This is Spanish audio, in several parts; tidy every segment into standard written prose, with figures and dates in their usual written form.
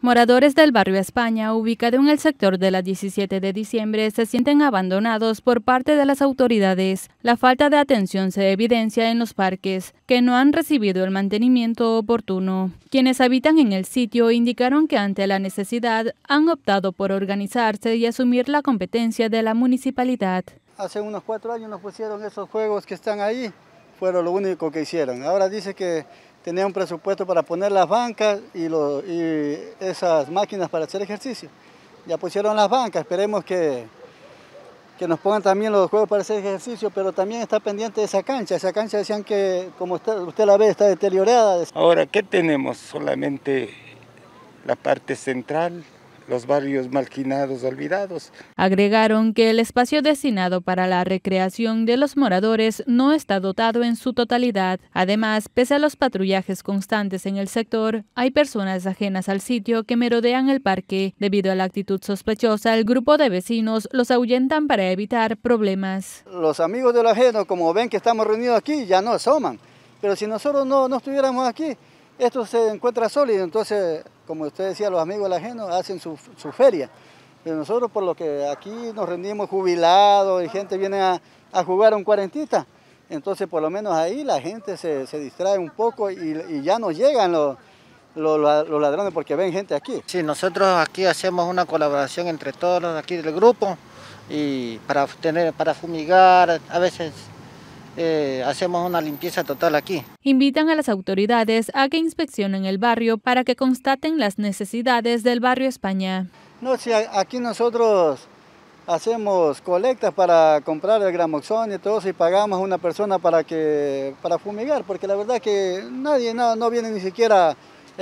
Moradores del barrio España, ubicado en el sector de la 17 de diciembre, se sienten abandonados por parte de las autoridades. La falta de atención se evidencia en los parques, que no han recibido el mantenimiento oportuno. Quienes habitan en el sitio indicaron que ante la necesidad han optado por organizarse y asumir la competencia de la municipalidad. Hace unos 4 años nos pusieron esos juegos que están ahí, fueron lo único que hicieron. Ahora dice que tenía un presupuesto para poner las bancas y esas máquinas para hacer ejercicio. Ya pusieron las bancas, esperemos que nos pongan también los juegos para hacer ejercicio, pero también está pendiente de esa cancha. Esa cancha decían que, como usted la ve, está deteriorada. Ahora, ¿qué tenemos? Solamente la parte central, los barrios marginados, olvidados. Agregaron que el espacio destinado para la recreación de los moradores no está dotado en su totalidad. Además, pese a los patrullajes constantes en el sector, hay personas ajenas al sitio que merodean el parque. Debido a la actitud sospechosa, el grupo de vecinos los ahuyentan para evitar problemas. Los amigos de lo ajeno, como ven que estamos reunidos aquí, ya no asoman. Pero si nosotros no estuviéramos aquí, esto se encuentra sólido, entonces, como usted decía, los amigos del ajeno hacen su feria. Pero nosotros, por lo que aquí nos rendimos jubilados y gente viene a jugar a un cuarentita, entonces por lo menos ahí la gente se distrae un poco y ya no llegan los ladrones porque ven gente aquí. Sí, nosotros aquí hacemos una colaboración entre todos los aquí del grupo y para fumigar, a veces hacemos una limpieza total aquí. Invitan a las autoridades a que inspeccionen el barrio para que constaten las necesidades del barrio España. No, si aquí nosotros hacemos colectas para comprar el gramoxón y todo eso y pagamos a una persona para fumigar, porque la verdad que nadie no viene ni siquiera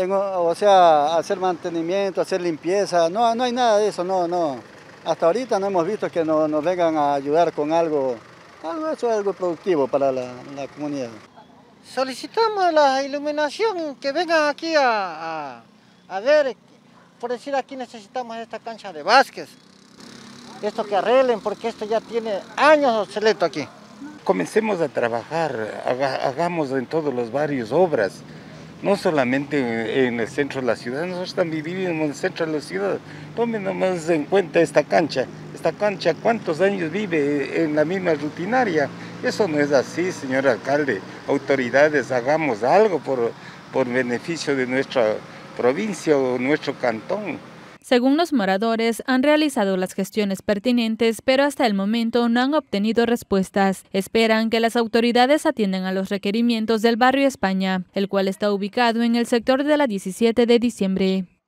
a hacer mantenimiento, a hacer limpieza, no hay nada de eso, no. Hasta ahorita no hemos visto que nos vengan a ayudar con algo. Eso es algo productivo para la comunidad. Solicitamos la iluminación, que vengan aquí a ver, por decir aquí necesitamos esta cancha de básquet. Esto que arreglen, porque esto ya tiene años obsoleto aquí. Comencemos a trabajar, hagamos en todos los barrios obras, no solamente en el centro de la ciudad, nosotros también vivimos en el centro de la ciudad. Tomen nomás en cuenta esta cancha, ¿cuántos años vive en la misma rutinaria? Eso no es así, señor alcalde. Autoridades, hagamos algo por beneficio de nuestra provincia o nuestro cantón. Según los moradores, han realizado las gestiones pertinentes, pero hasta el momento no han obtenido respuestas. Esperan que las autoridades atiendan a los requerimientos del barrio España, el cual está ubicado en el sector de la 17 de diciembre.